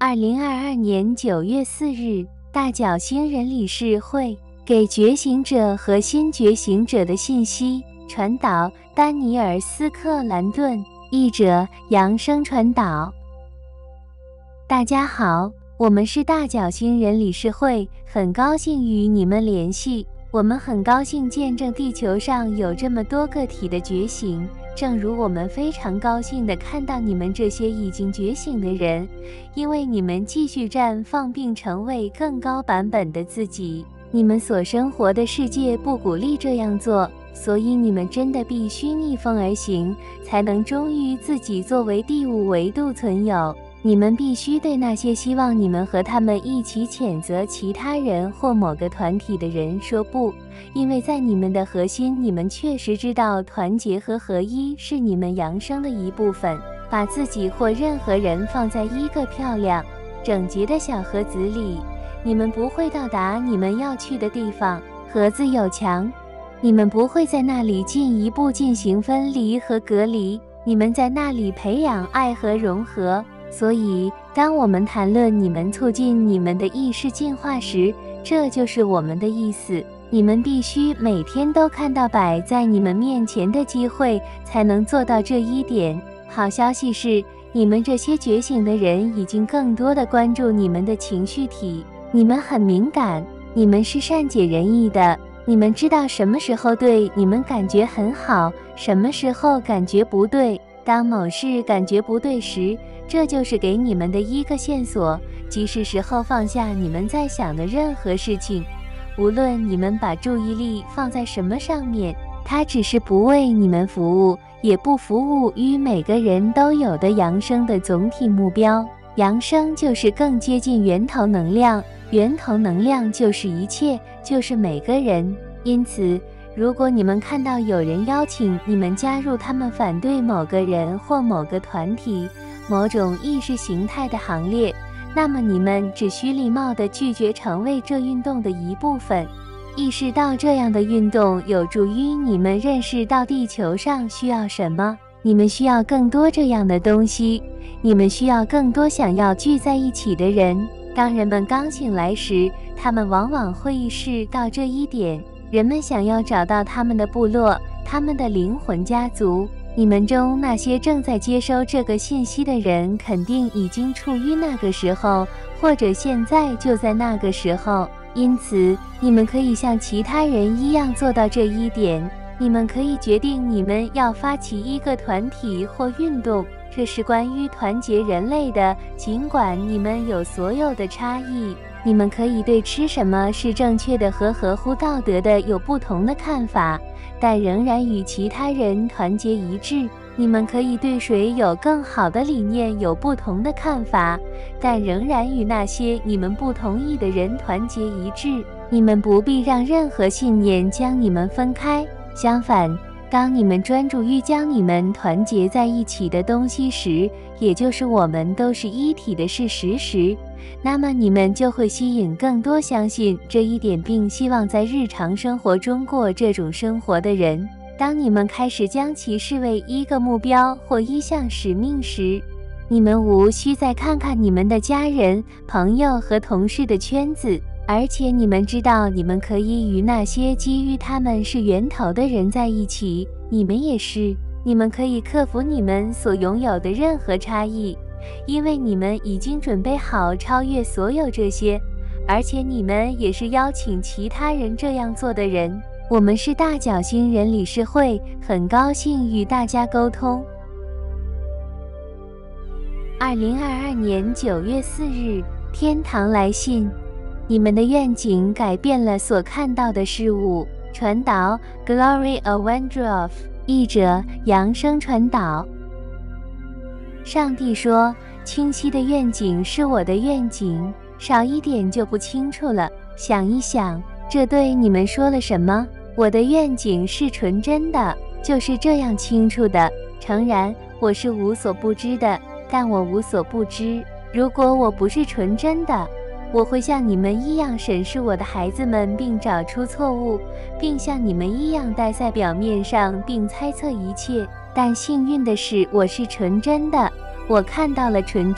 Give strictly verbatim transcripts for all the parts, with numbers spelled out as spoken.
二零二二年九月四日，大角星人理事会给觉醒者和新觉醒者的信息传导，丹尼尔·斯克兰顿，译者扬声传导。大家好，我们是大角星人理事会，很高兴与你们联系。我们很高兴见证地球上有这么多个体的觉醒，正如我们非常高兴地看到你们这些已经觉醒的人，因为你们继续绽放并成为更高版本的自己。你们所生活的世界不鼓励这样做，所以你们真的必须逆风而行，才能忠于自己作为第五维度存有。你们必须对那些希望你们和他们一起谴责其他人或某个团体的人说不，因为在你们的核心，你们确实知道团结和合一是你们扬升的一部分。把自己或任何人放在一个漂亮、整洁的小盒子里，你们不会到达你们要去的地方。盒子有墙，你们不会在那里进一步进行分离和隔离，你们在那里培养爱和融合。所以，当我们谈论你们促进你们的意识进化时，这就是我们的意思。你们必须每天都看到摆在你们面前的机会，才能做到这一点。好消息是，你们这些觉醒的人已经更多地关注你们的情绪体。你们很敏感，你们是善解人意的，你们知道什么时候对你们感觉很好，什么时候感觉不对。当某事感觉不对时，这就是给你们的一个线索，即是时候放下你们在想的任何事情。无论你们把注意力放在什么上面，它只是不为你们服务，也不服务于每个人都有的扬升的总体目标。扬升就是更接近源头能量，源头能量就是一切，就是每个人。因此，如果你们看到有人邀请你们加入他们反对某个人或某个团体、某种意识形态的行列，那么你们只需礼貌地拒绝成为这运动的一部分。意识到这样的运动有助于你们认识到地球上需要什么。你们需要更多这样的东西，你们需要更多想要聚在一起的人。当人们刚醒来时，他们往往会意识到这一点。人们想要找到他们的部落，他们的灵魂家族。你们中那些正在接收这个信息的人，肯定已经处于那个时候，或者现在就在那个时候。因此，你们可以像其他人一样做到这一点。你们可以决定你们要发起一个团体或运动，这是关于团结人类的，尽管你们有所有的差异。你们可以对吃什么是正确的和合乎道德的有不同的看法，但仍然与其他人团结一致。你们可以对谁有更好的理念有不同的看法，但仍然与那些你们不同意的人团结一致。你们不必让任何信念将你们分开，相反，当你们专注于将你们团结在一起的东西时，也就是我们都是一体的事实时，那么你们就会吸引更多相信这一点并希望在日常生活中过这种生活的人。当你们开始将其视为一个目标或一项使命时，你们无需再看看你们的家人、朋友和同事的圈子，而且你们知道你们可以与那些基于他们是源头的人在一起。你们也是，你们可以克服你们所拥有的任何差异，因为你们已经准备好超越所有这些，而且你们也是邀请其他人这样做的人。我们是大角星人理事会，很高兴与大家沟通。二零二二年九月四日，天堂来信。你们的愿景改变了所看到的事物。传导 Glory Avendroff， 译者扬声传导。上帝说，清晰的愿景是我的愿景，少一点就不清楚了。想一想，这对你们说了什么？我的愿景是纯真的，就是这样清楚的。诚然，我是无所不知的，但我无所不知。如果我不是纯真的，我会像你们一样审视我的孩子们，并找出错误，并像你们一样待在表面上，并猜测一切。但幸运的是，我是纯真的，我看到了纯真。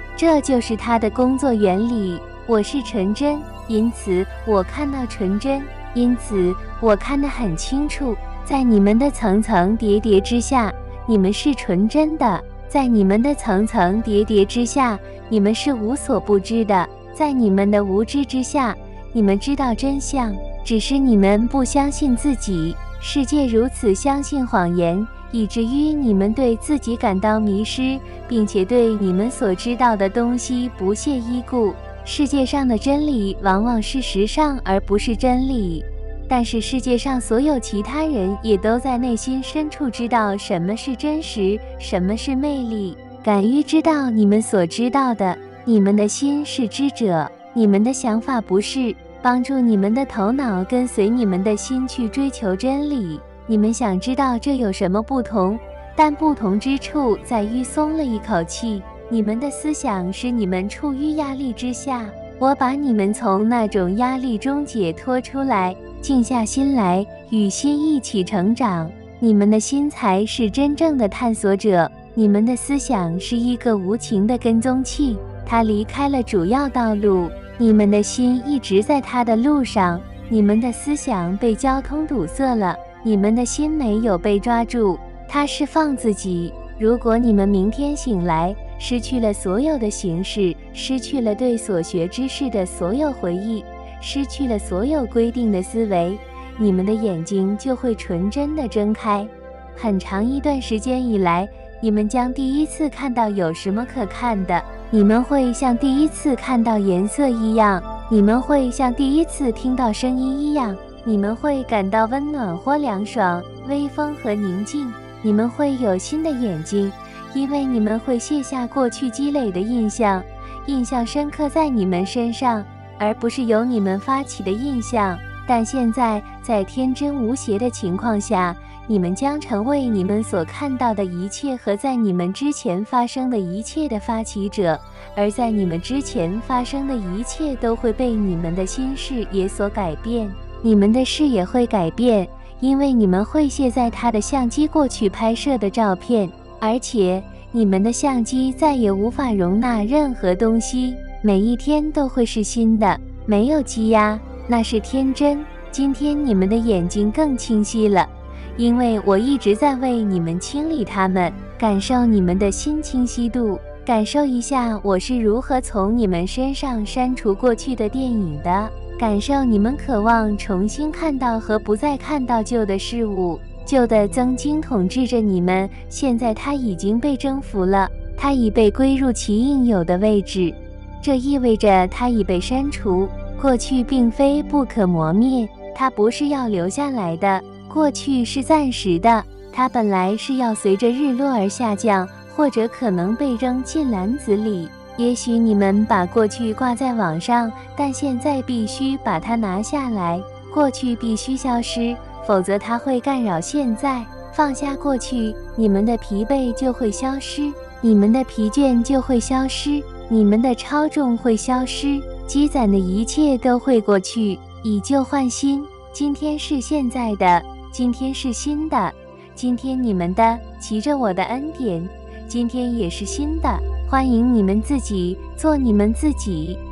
这就是它的工作原理。我是纯真，因此我看到纯真，因此我看得很清楚。在你们的层层叠叠之下，你们是纯真的；在你们的层层叠叠之下，你们是无所不知的；在你们的无知之下，你们知道真相，只是你们不相信自己。世界如此相信谎言，以至于你们对自己感到迷失，并且对你们所知道的东西不屑一顾。世界上的真理往往是时尚而不是真理，但是世界上所有其他人也都在内心深处知道什么是真实，什么是魅力，敢于知道你们所知道的。你们的心是知者，你们的想法不是，帮助你们的头脑跟随你们的心去追求真理。你们想知道这有什么不同，但不同之处在于松了一口气。你们的思想使你们处于压力之下，我把你们从那种压力中解脱出来，静下心来，与心一起成长。你们的心才是真正的探索者，你们的思想是一个无情的跟踪器，它离开了主要道路，你们的心一直在它的路上。你们的思想被交通堵塞了，你们的心没有被抓住，它释放自己。如果你们明天醒来，失去了所有的形式，失去了对所学知识的所有回忆，失去了所有规定的思维，你们的眼睛就会纯真地睁开。很长一段时间以来，你们将第一次看到有什么可看的，你们会像第一次看到颜色一样，你们会像第一次听到声音一样，你们会感到温暖或凉爽，微风和宁静。你们会有新的眼睛，因为你们会卸下过去积累的印象，印象深刻在你们身上，而不是由你们发起的印象。但现在，在天真无邪的情况下，你们将成为你们所看到的一切和在你们之前发生的一切的发起者，而在你们之前发生的一切都会被你们的新视野所改变。你们的视野会改变，因为你们会卸在他的相机过去拍摄的照片，而且你们的相机再也无法容纳任何东西，每一天都会是新的，没有积压，那是天真。今天你们的眼睛更清晰了，因为我一直在为你们清理它们，感受你们的新清晰度，感受一下我是如何从你们身上删除过去的电影的，感受你们渴望重新看到和不再看到旧的事物。旧的曾经统治着你们，现在它已经被征服了，它已被归入其应有的位置，这意味着它已被删除。过去并非不可磨灭，它不是要留下来的，过去是暂时的，它本来是要随着日落而下降，或者可能被扔进篮子里。也许你们把过去挂在网上，但现在必须把它拿下来。过去必须消失，否则它会干扰现在。放下过去，你们的疲惫就会消失，你们的疲倦就会消失，你们的超重会消失，积攒的一切都会过去，以旧换新。今天是现在的，今天是新的，今天你们的骑着我的恩典，今天也是新的。欢迎你们自己做你们自己。